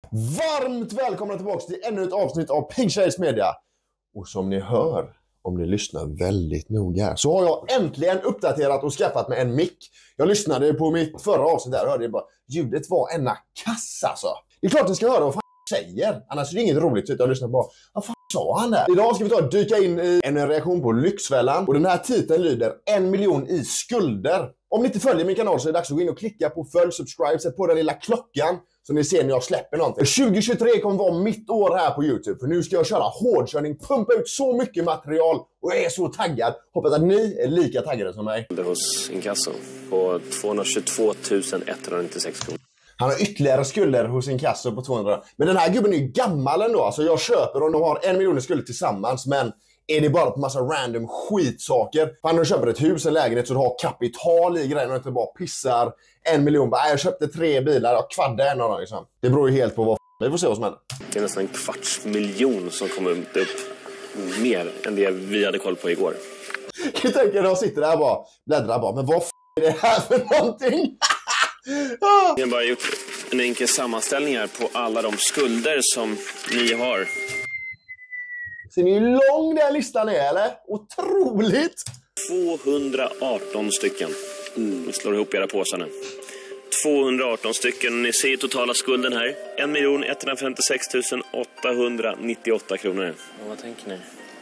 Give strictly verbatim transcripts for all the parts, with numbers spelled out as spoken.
Varmt välkomna tillbaka till ännu ett avsnitt av Pink Shades Media. Och som ni hör, om ni lyssnar väldigt noga, så har jag äntligen uppdaterat och skaffat mig en mick. Jag lyssnade på mitt förra avsnitt där och hörde bara, ljudet var ena kassa alltså. Det är klart ni ska höra vad fan säger, annars är det inget roligt. Så jag lyssnar bara, vad fan sa han där? Idag ska vi ta och dyka in i en reaktion på Lyxfällan. Och den här titeln lyder en miljon i skulder. Om ni inte följer min kanal så är det dags att gå in och klicka på följ, subscribe, sätt på den lilla klockan så ni ser när jag släpper någonting. tjugo tjugotre kommer vara mitt år här på YouTube, för nu ska jag köra hårdkörning, pumpa ut så mycket material och jag är så taggad. Hoppas att ni är lika taggade som mig. Det hos Inkasso på tvåhundratjugotvå tusen etthundranittiosex kronor. Han har ytterligare skulder hos Inkasso på tvåhundra. Men den här gubben är ju gammal ändå. Alltså jag köper och de har en miljon i skulder tillsammans, men är det bara på massa random skitsaker? För när du köper ett hus, en lägenhet, så du har kapital i grejen och inte bara pissar en miljon. Bara, jag köpte tre bilar, jag kvaddade en av dem liksom. Det beror ju helt på vad f***. Vi får se vad som händer. Det är nästan en kvarts miljon som kommer upp mer än det vi hade koll på igår. Jag tänker att de sitter där och bara bläddrar bara, men vad f*** är det här för någonting? Jag har bara gjort en enkel sammanställning här på alla de skulder som ni har. Ser ni hur lång den listan är, eller? Otroligt! tvåhundraarton stycken. Mm. Vi slår ihop era påsar nu. tvåhundraarton stycken. Ni ser totala skulden här. en miljon etthundrafemtiosex tusen åttahundranittioåtta kronor. Och vad tänker ni?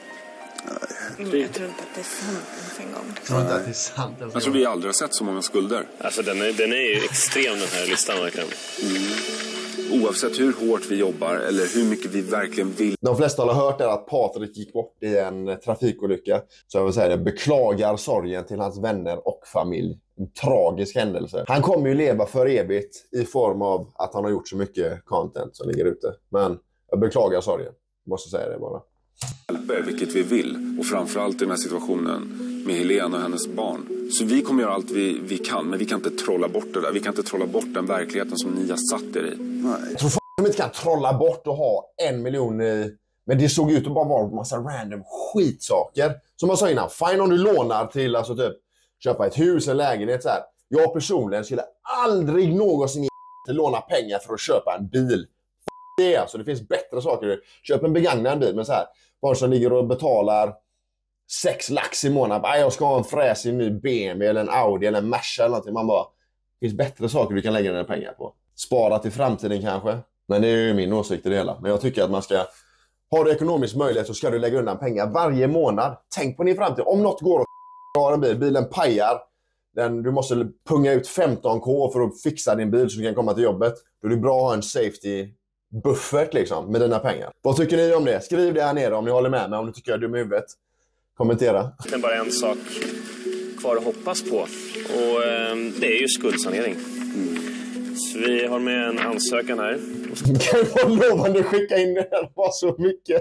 Mm, jag tror inte att det är sant för en gång. Jag tror inte att det är sant. Jag tror vi aldrig har sett så många skulder. Alltså den är, den är ju extrem den här listan verkligen. Mm. Oavsett hur hårt vi jobbar eller hur mycket vi verkligen vill. De flesta har hört är att Patrik gick bort i en trafikolycka. Så jag vill säga det, beklagar sorgen till hans vänner och familj. En tragisk händelse. Han kommer ju leva för evigt i form av att han har gjort så mycket content som ligger ute. Men jag beklagar sorgen. Jag måste säga det bara. Vilket vi vill. Och framförallt i den här situationen med Helena och hennes barn. Så vi kommer göra allt vi, vi kan. Men vi kan inte trolla bort det där. Vi kan inte trolla bort den verkligheten som ni har satt er i. Nej. Jag tror fan att de inte kan trolla bort och ha en miljon i. Men det såg ut att bara vara en massa random skitsaker. Som jag sa innan. Fine om du lånar till alltså typ köpa ett hus, en lägenhet så här. Jag personligen skulle aldrig någonsin i låna pengar för att köpa en bil. Det är alltså, det finns bättre saker. Köp en begagnad bil, men så här. Bara som ligger och betalar sex lax i månaden. Ah, jag ska ha en fräsig ny B M W eller en Audi eller en Merca eller någonting. Man bara, det finns bättre saker du kan lägga dina pengar på. Spara till framtiden kanske. Men det är ju min åsikt i det hela. Men jag tycker att man ska, ha det ekonomisk möjlighet så ska du lägga undan pengar varje månad. Tänk på din framtid. Om något går och har en bil, bilen pajar. Den, du måste punga ut femton k för att fixa din bil så du kan komma till jobbet. Då är det bra att ha en safety buffert liksom med dina pengar. Vad tycker ni om det? Skriv det här nere om ni håller med mig, om ni tycker jag är dum i huvudet. Kommentera. Det är bara en sak kvar att hoppas på. Och eh, det är ju skuldsanering. Mm. Så vi har med en ansökan här. Kan jag vara lovande skicka in det här var så mycket.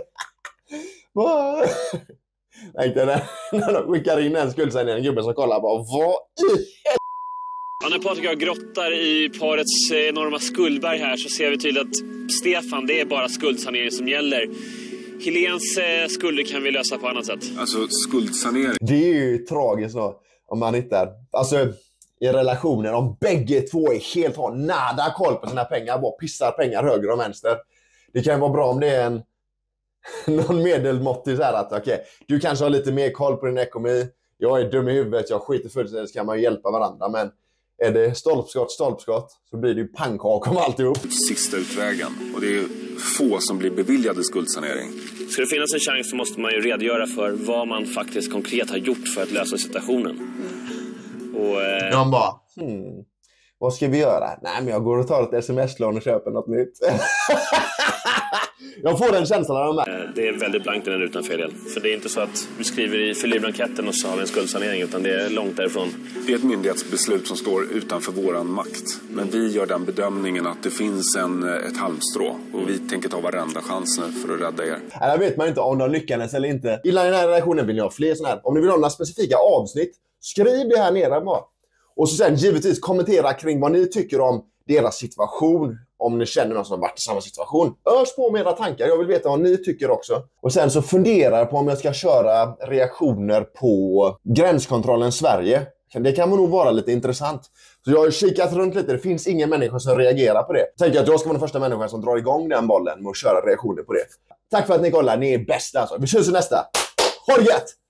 Nej, när de skickar in en skuldsanering, en gubbe som kollar bara, vad i Ja, när Patrik och jag grottar i parets enorma skuldberg här så ser vi tydligt att Stefan, det är bara skuldsanering som gäller. Helens skulder kan vi lösa på annat sätt. Alltså skuldsanering. Det är ju tragiskt då, om man hittar. Alltså i relationen, om bägge två är helt har nada koll på sina pengar, bara pissar pengar höger och vänster. Det kan vara bra om det är en någon medelmåttig så här att okej, okay, du kanske har lite mer koll på din ekonomi. Jag är dum i huvudet, jag skiter fullständigt, så kan man ju hjälpa varandra, men är det stolpskott, stolpskott så blir det ju pannkak om alltihop. Sista utvägen. Och det är få som blir beviljade skuldsanering. Ska det finnas en chans så måste man ju redogöra för vad man faktiskt konkret har gjort för att lösa situationen. Och eh... de bara, hmm, vad ska vi göra? Nej, men jag går och tar ett sms-lån och köper något nytt. Jag får den känslan av de här. Det är väldigt blankt den här rutan för del. För det är inte så att vi skriver i fylliblanketten och så har vi en skuldsanering, utan det är långt därifrån. Det är ett myndighetsbeslut som står utanför våran makt. Men vi gör den bedömningen att det finns en, ett halmstrå. Och vi tänker ta varenda chans nu för att rädda er. Här vet man inte om de lyckades eller inte. I den här redaktionen vill jag ha fler sådana här. Om ni vill ha några specifika avsnitt, skriv det här nere bara. Och så sen givetvis kommentera kring vad ni tycker om deras situation. Om ni känner någon som har varit i samma situation. Ös på med era tankar. Jag vill veta vad ni tycker också. Och sen så funderar jag på om jag ska köra reaktioner på gränskontrollen Sverige. Det kan nog vara lite intressant. Så jag har kikat runt lite. Det finns ingen människa som reagerar på det. Tänker att jag ska vara den första människan som drar igång den bollen med att köra reaktioner på det. Tack för att ni kollar. Ni är bästa alltså. Vi ses i nästa. Ha det gött!